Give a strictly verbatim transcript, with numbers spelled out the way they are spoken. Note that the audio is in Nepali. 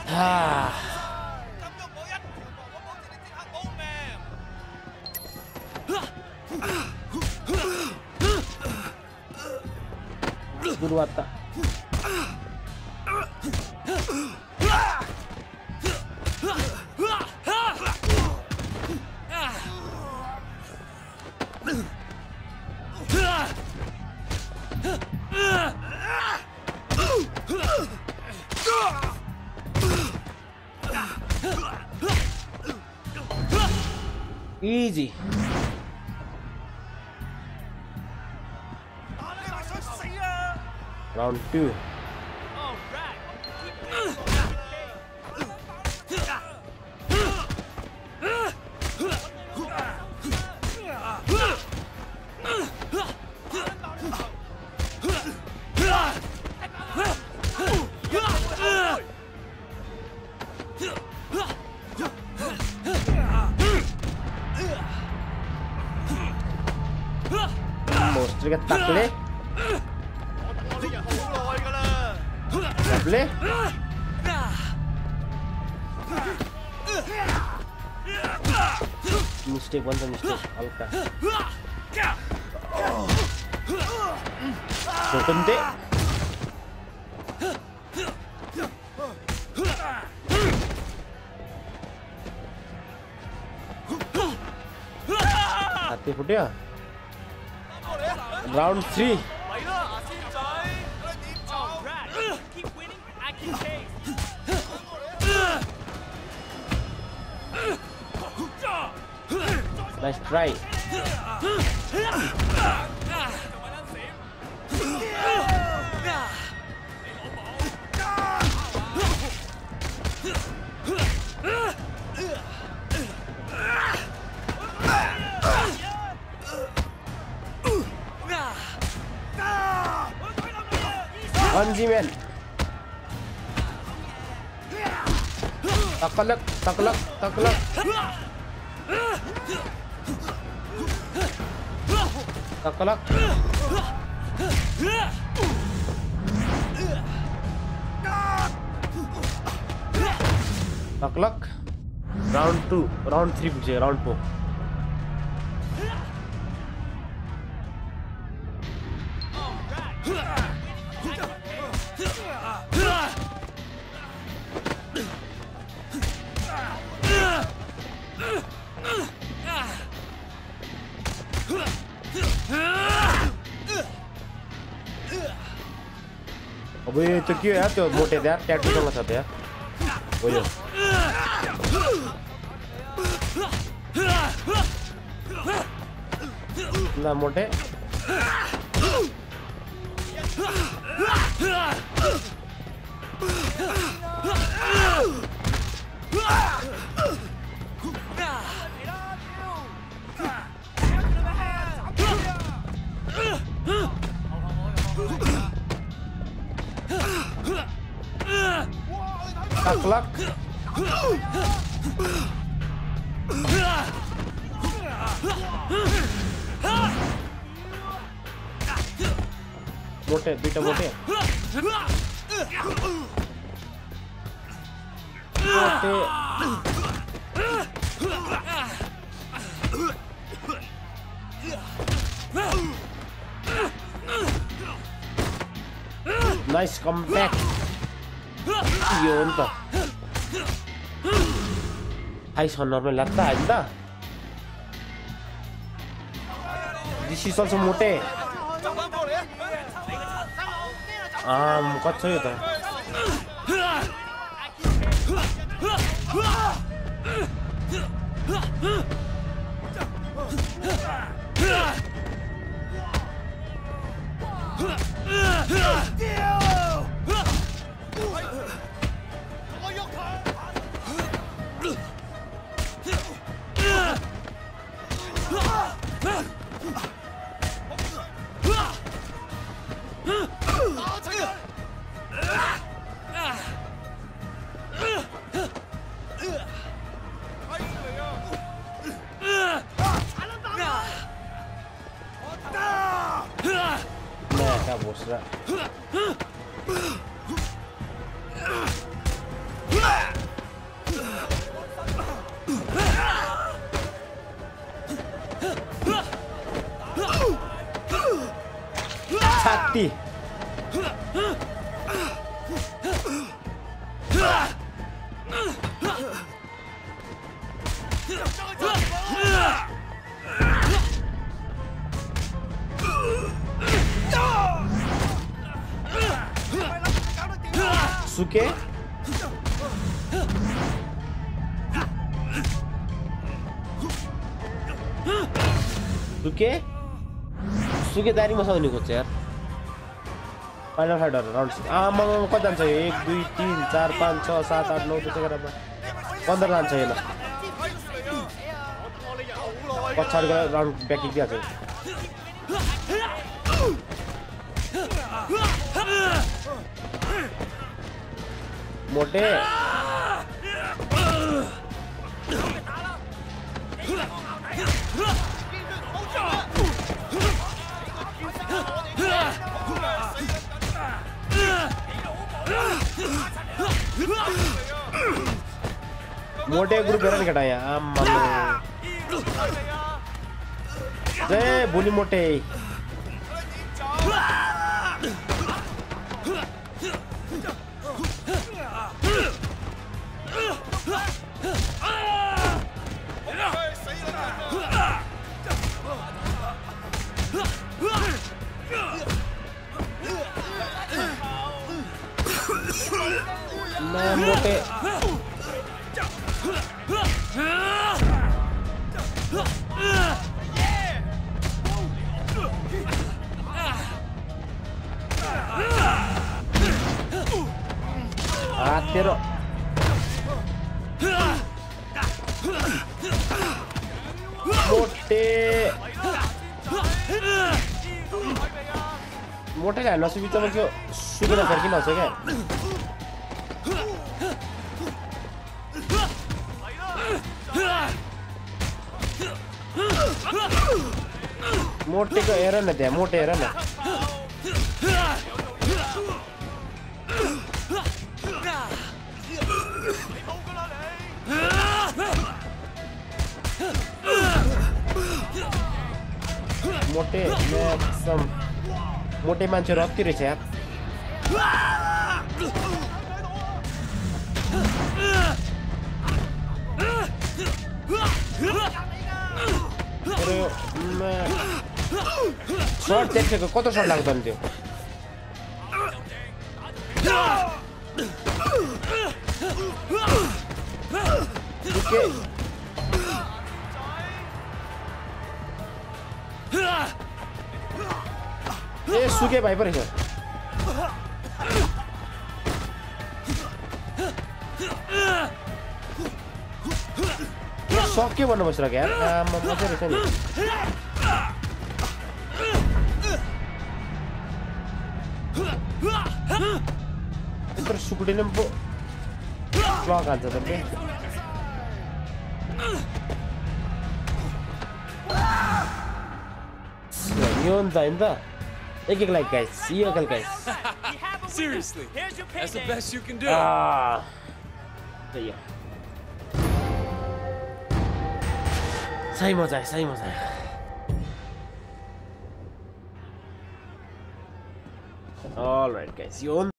À. Gurwata. Easy. Round two. Monster cái tặc lên. Đập lên. Mistake, one mistake. Alka. Broken day. Hati futya. Round three. Nice try. One man. Taklak, taklak, taklak. Taklak. Taklak. Round two, round three पूछे, round four. अबे तो क्यों यार तो मोटे यार टैटू करना चाहते यार वो जो ना मोटे Taklak. Mote, beta mote. Mote. Nice comeback. Yun to. High sonor में लगता है इंदा. This is also mote. Ah, muka coy to. Nah, bos lah. यति सुके सुके सुके दारी मसाउने खोज्छ यार फाइनल फाइटर राउन्ड आमा कति जान्छ यो एक दुई तिन चार पाँच छ सात आठ नौ दस एघार बाह्र पन्ध्र जान्छ होइन पछाडि गएर राउन्ड ब्याकिङ दिइहाल्छ मोटे मोटे ग्रुप हेर नि केटा यहाँ आम्मा जय बुनी मोटे मैं मोटे ah तेरो मोटे मोटे का नसुबी त म के सुकेर फर्किन आउँछ क्या मोटे को हेर न त्यहाँ मोटे हेर न मोटे म्याक्सम मोटे मान्छेहरू अति रहेछ यार सर्ट देखेको कत्रो सर्ट लाग्छ नि त्यो ए सुके भाइ पो रहेछ सक्यो भन्नु बसिरहेको यार आमा मजा रहेछ नि यत्रो सुकुटीले पो ब्लक हाल्छ त के यो नि त होइन त एक एक लाइक गाइस यो एकल guys Seriously, that's the best you can do. Ah, त्यही हो सही मजा आयो सही मजा आयो All right guys, you